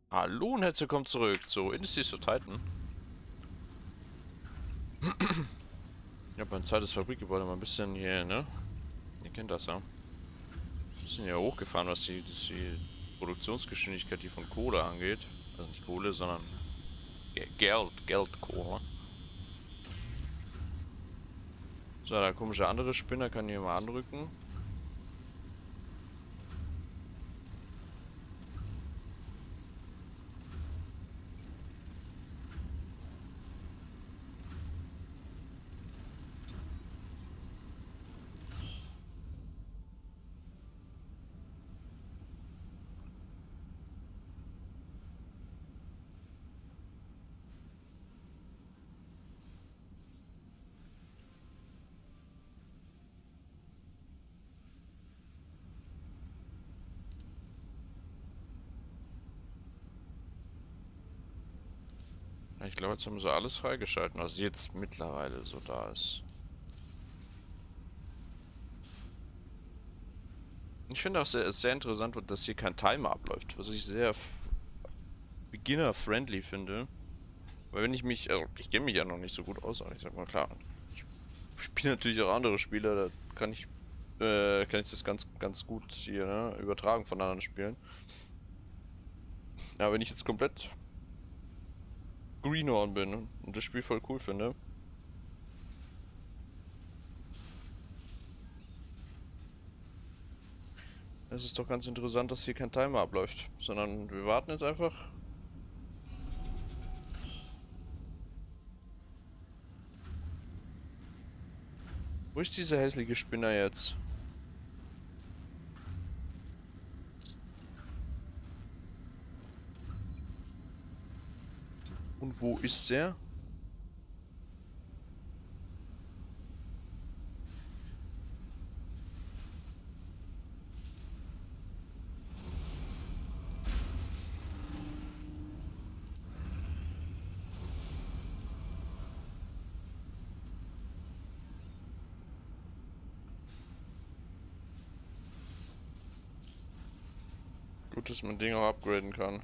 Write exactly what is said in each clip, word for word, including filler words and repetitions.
Hallo und herzlich willkommen zurück zu Industries of Titan. Ich habe mein zweites Fabrikgebäude mal ein bisschen hier, ne? Ihr kennt das ja. Ein bisschen hier hochgefahren, was die, die Produktionsgeschwindigkeit hier von Kohle angeht. Also nicht Kohle, sondern Ge Geld, Geldkohle. So, der komische andere Spinner kann hier mal anrücken. Ja, ich glaube, jetzt haben sie alles freigeschalten, was jetzt mittlerweile so da ist. Ich finde auch sehr, sehr interessant, dass hier kein Timer abläuft, was ich sehr beginner-friendly finde. Weil wenn ich mich, also ich kenne mich ja noch nicht so gut aus, aber ich sag mal klar, ich spiele natürlich auch andere Spiele, da kann ich, äh, kann ich das ganz, ganz gut hier, ne, übertragen von anderen Spielen. Aber wenn ich jetzt komplett Greenhorn bin und das Spiel voll cool finde, es ist doch ganz interessant, dass hier kein Timer abläuft, sondern wir warten jetzt einfach. Wo ist dieser hässliche Spinner jetzt? Und wo ist er? Gut, dass man Dinge auch upgraden kann.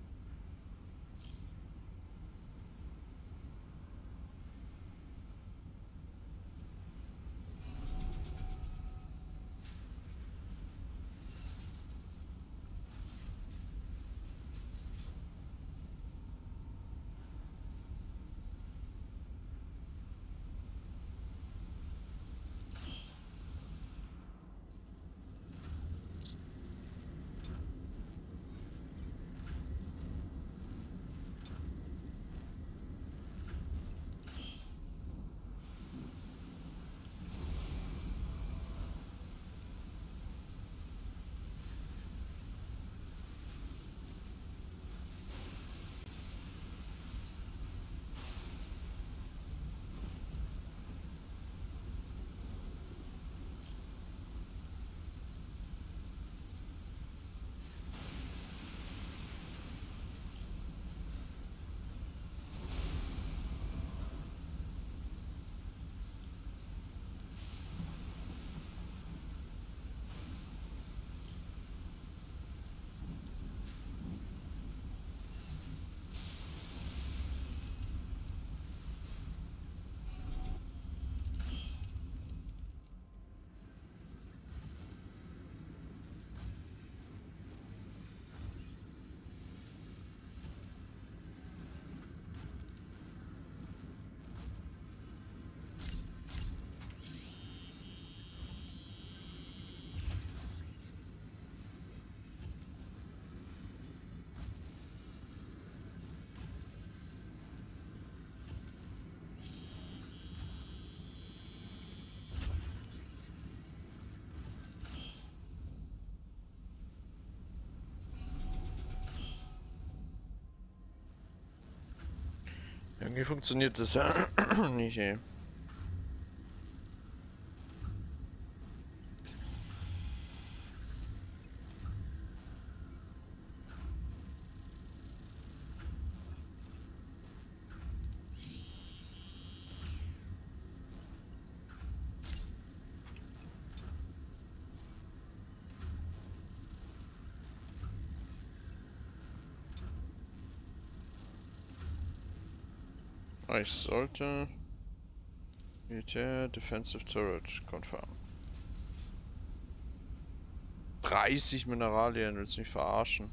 Irgendwie funktioniert das ja nicht, ey. Ah, ich sollte... Militär, Defensive Turret, confirm. dreißig Mineralien, willst du mich verarschen?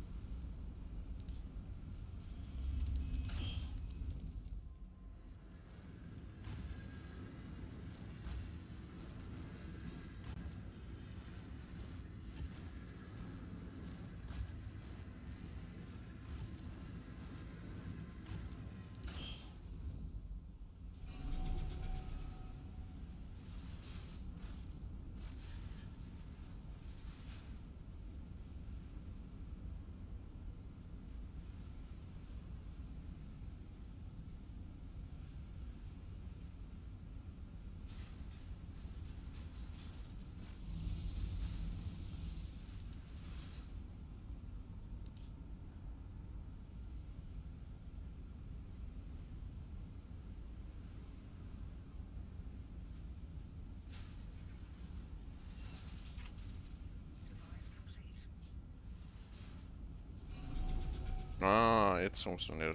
Ah, jetzt funktioniert.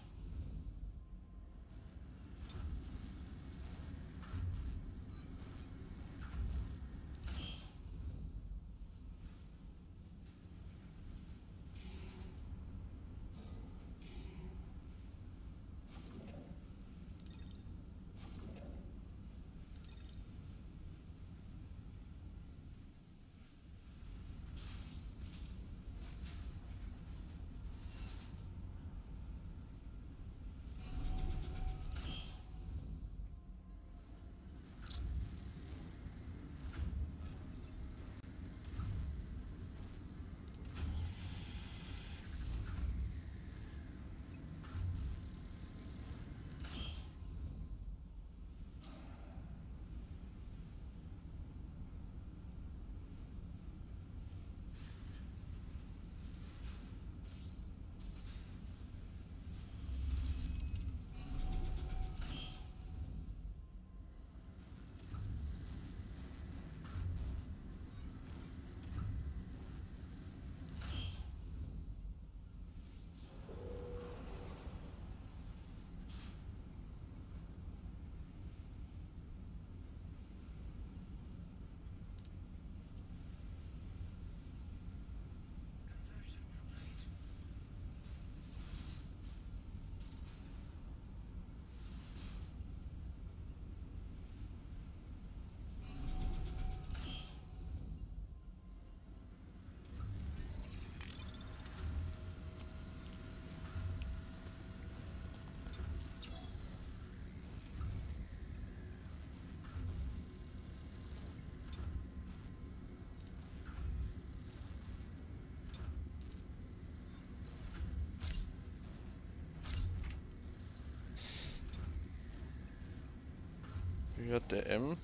Wie hat der M?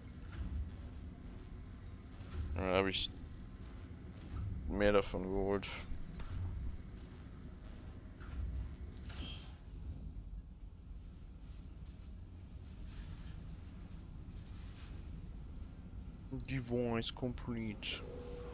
Da habe ich mehr davon geholt. Device complete.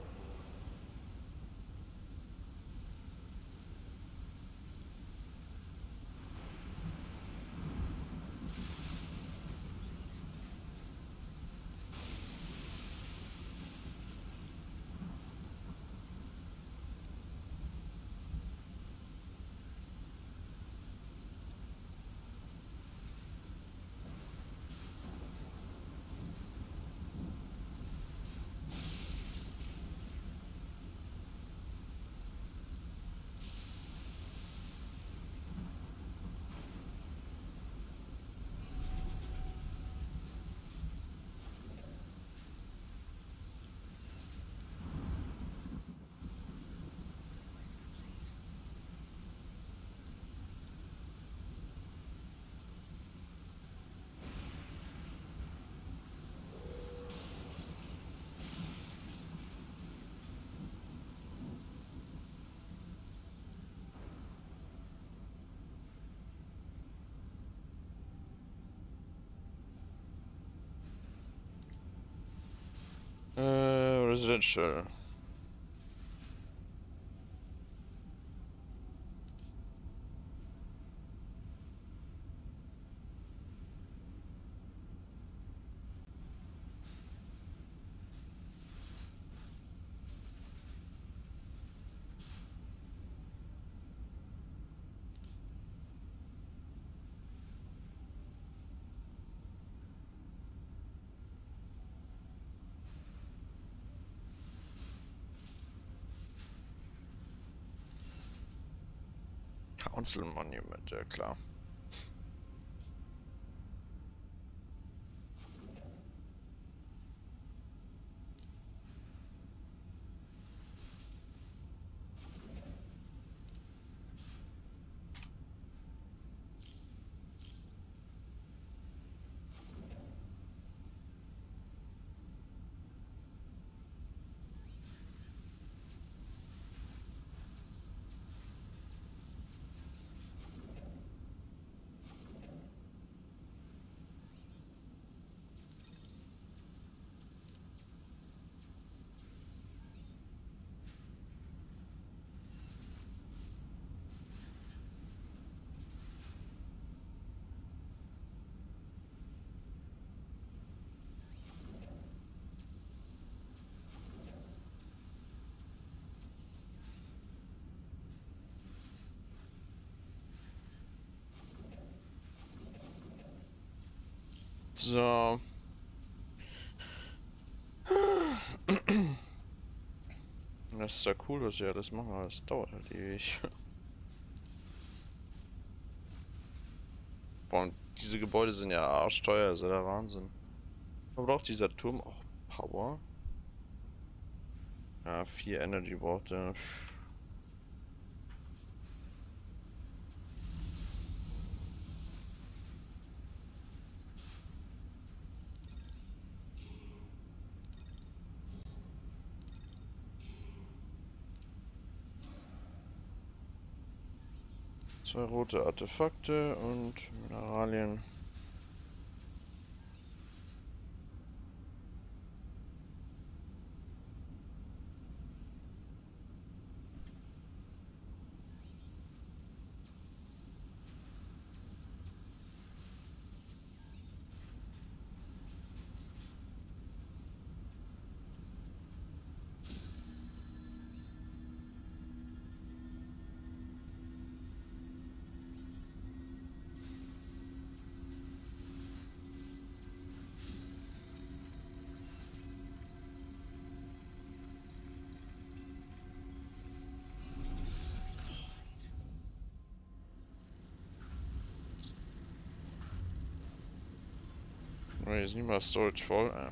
Äh, Residential. Council Monument, ja klar. So. Das ist ja cool, was wir alles machen, aber es dauert halt ewig. Und diese Gebäude sind ja arschteuer, ist ja der Wahnsinn. Aber braucht dieser Turm auch Power? Ja, vier Energy braucht er. Zwei rote Artefakte und Mineralien. Oh, hier ist nicht mal Storage voll. Äh.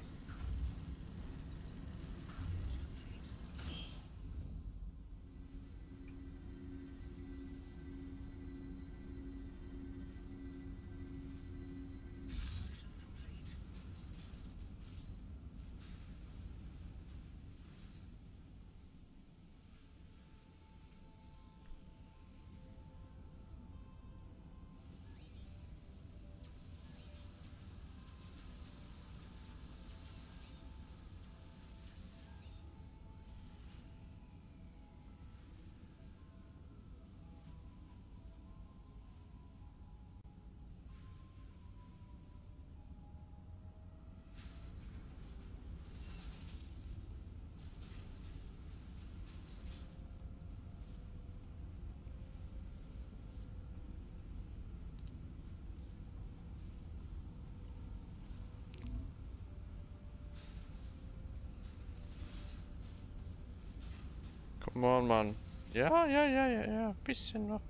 Come on, Mann. Ja, ja, ja, ja, ja. Bisschen noch.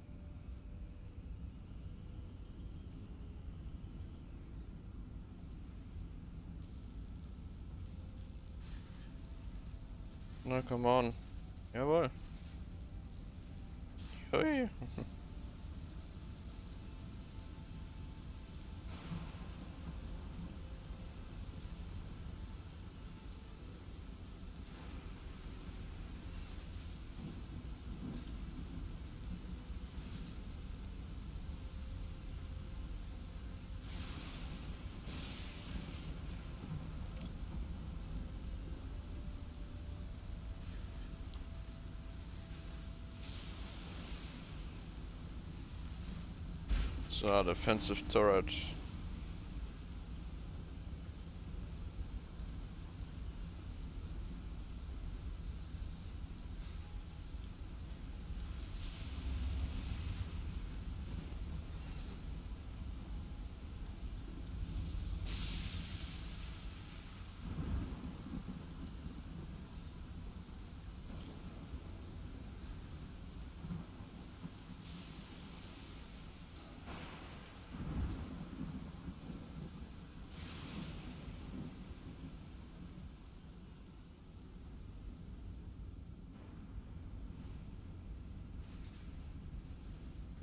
Na, come on. Jawohl. Hui. So, defensive turret.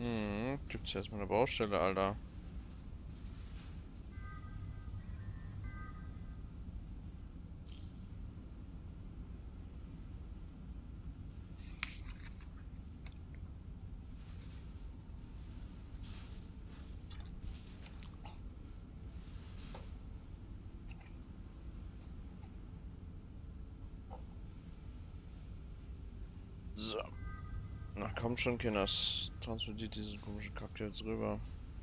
Hm, gibt's erstmal eine Baustelle, Alter. So. Na komm schon, Kinders. Transportiert diesen komischen Kack jetzt rüber.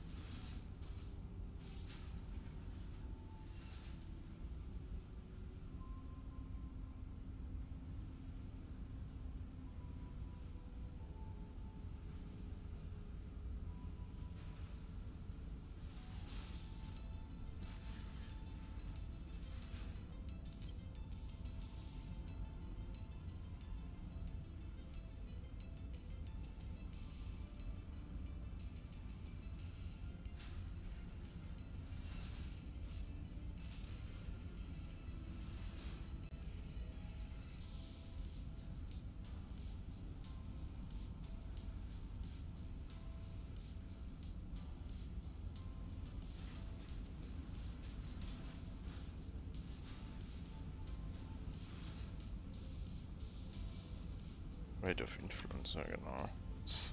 Rate of Influencer, genau. Ist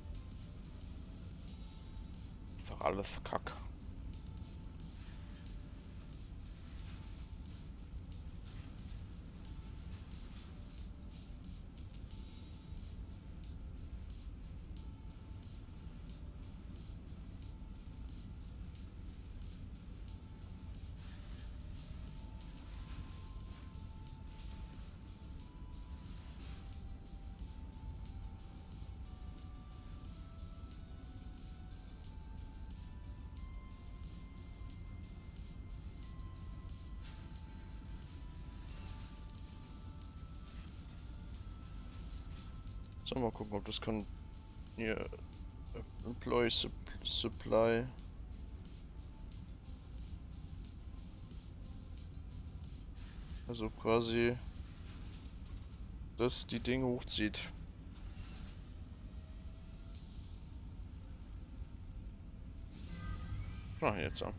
doch alles Kack. So, mal gucken, ob das kann. Hier. Employee Sup Supply. Also quasi, dass die Dinge hochzieht. Ah, jetzt so.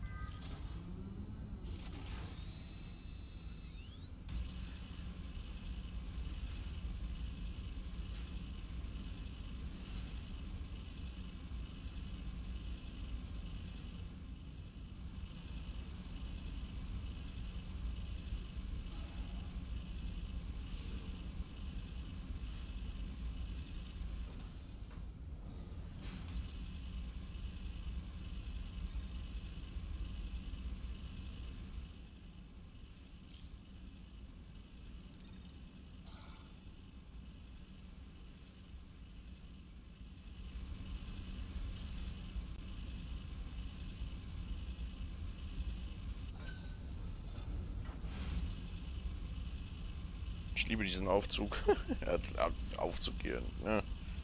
Ich liebe diesen Aufzug. Ja, Aufzug hier, ne?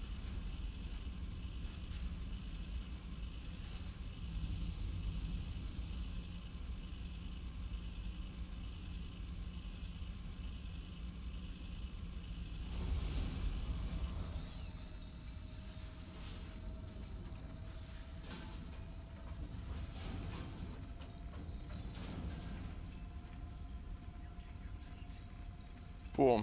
Boom.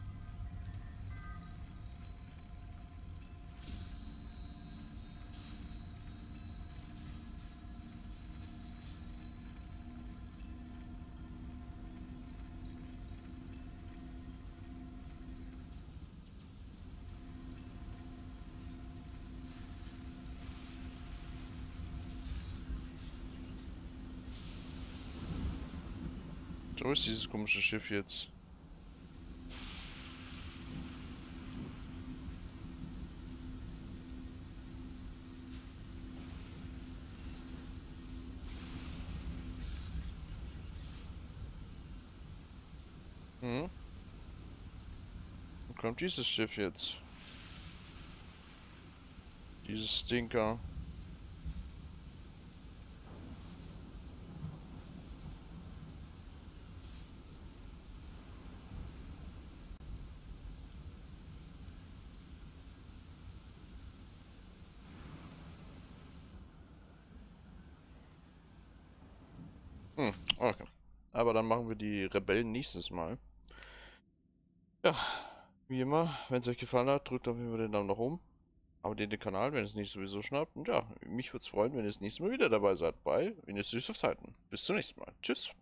Wo ist dieses komische Schiff jetzt? Hm? Wo kommt dieses Schiff jetzt? Dieses Stinker. Hm, okay. Aber dann machen wir die Rebellen nächstes Mal. Ja, wie immer, wenn es euch gefallen hat, drückt auf jeden Fall den Daumen nach oben. Abonniert den Kanal, wenn es nicht sowieso schon habt. Und ja, mich würde es freuen, wenn ihr das nächste Mal wieder dabei seid bei Ministries of Titan. Bis zum nächsten Mal. Tschüss.